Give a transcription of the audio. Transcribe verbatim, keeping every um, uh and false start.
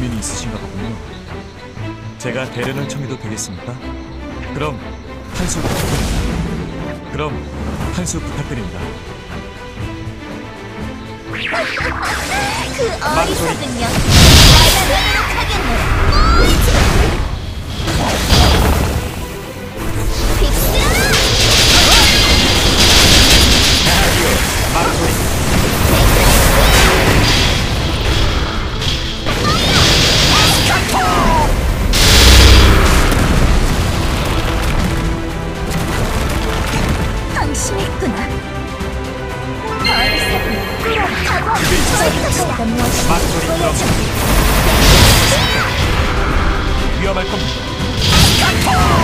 고민이 있으신가 보군요. 제가 대련을 청해도 되겠습니까? 그럼 한 수 부탁드립니다. 그럼 한 수 부탁드립니다. 그 어리석은 년 나가도록 하겠네. 빅스! 당신했구나. 어리석은 가고 저희가 무엇이 보여줘. 위험할 겁니다.